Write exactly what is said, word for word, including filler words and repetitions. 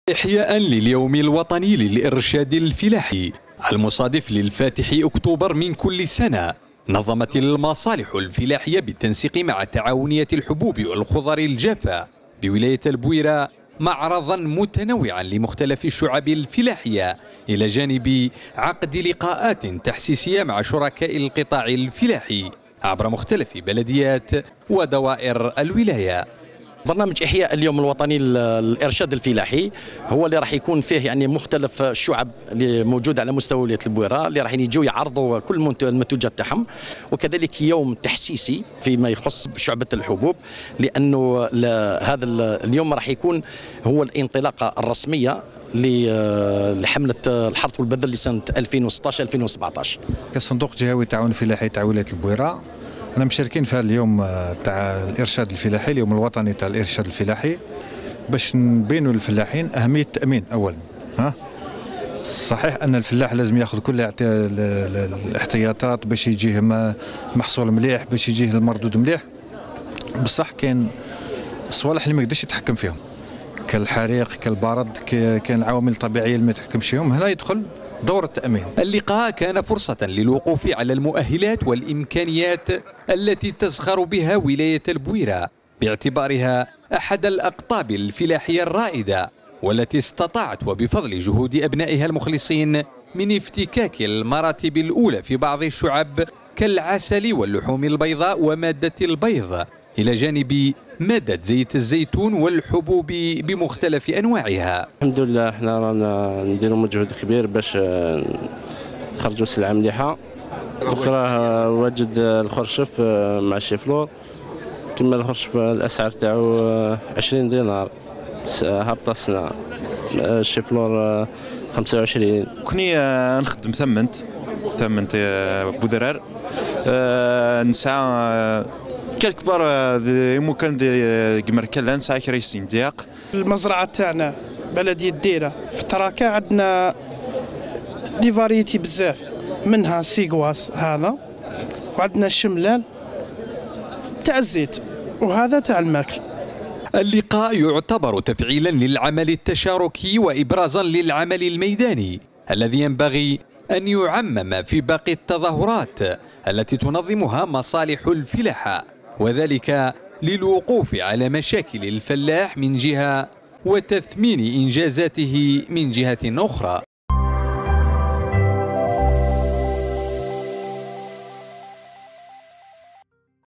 إحياء لليوم الوطني للإرشاد الفلاحي المصادف للفاتح أكتوبر من كل سنة، نظمت المصالح الفلاحية بالتنسيق مع تعاونية الحبوب والخضر الجافة بولاية البويرة معرضا متنوعا لمختلف الشعب الفلاحية، إلى جانب عقد لقاءات تحسيسية مع شركاء القطاع الفلاحي عبر مختلف بلديات ودوائر الولاية. برنامج إحياء اليوم الوطني للإرشاد الفلاحي هو اللي راح يكون فيه يعني مختلف الشعب اللي موجودة على مستوى ولاية البويرة اللي راح يجوا يعرضوا كل المنتوجات تاعهم، وكذلك يوم تحسيسي فيما يخص شعبة الحبوب، لأنه هذا اليوم راح يكون هو الانطلاقة الرسمية لحملة الحرث والبذل لسنة ألفين وستة عشر ألفين وسبعة عشر. كصندوق جهوي التعاون الفلاحي تاع ولاية البويرة أنا مشاركين في هذا اليوم تاع الإرشاد الفلاحي، اليوم الوطني تاع الإرشاد الفلاحي، باش نبينوا للفلاحين أهمية التأمين. أولا ها صحيح أن الفلاح لازم يأخذ كل الاحتياطات باش يجيه محصول مليح، باش يجيه المردود مليح، بصح كاين الصوالح اللي ما يقدرش يتحكم فيهم كالحريق كالبرد، كاين عوامل طبيعية اللي ما يتحكمش فيهم. هنا يدخل دور التأمين. اللقاء كان فرصة للوقوف على المؤهلات والإمكانيات التي تزخر بها ولاية البويرة باعتبارها أحد الأقطاب الفلاحية الرائدة، والتي استطاعت وبفضل جهود أبنائها المخلصين من افتكاك المراتب الأولى في بعض الشعب كالعسل واللحوم البيضاء ومادة البيض، إلى جانب مادة زيت الزيتون والحبوب بمختلف أنواعها. الحمد لله احنا رانا نديروا مجهود كبير باش نخرجوا سلعة مليحة. بكره واجد الخرشف مع الشيفلور، كما الخرشف الأسعار تاعو عشرين دينار هابطة السنة، الشيفلور خمسة وعشرين. كوني نخدم ثمنت ثمنت بودرار نسعى كبار ممكن كمر كلا نسعى كريسين دياق. المزرعة تاعنا بلدية الديرة في تراكا عندنا دي فاريتي بزاف، منها سيغواس هذا، وعندنا الشملال تاع الزيت، وهذا تاع الماكل. اللقاء يعتبر تفعيلا للعمل التشاركي وإبرازا للعمل الميداني الذي ينبغي أن يعمم في باقي التظاهرات التي تنظمها مصالح الفلاحة، وذلك للوقوف على مشاكل الفلاح من جهة وتثمين إنجازاته من جهة أخرى.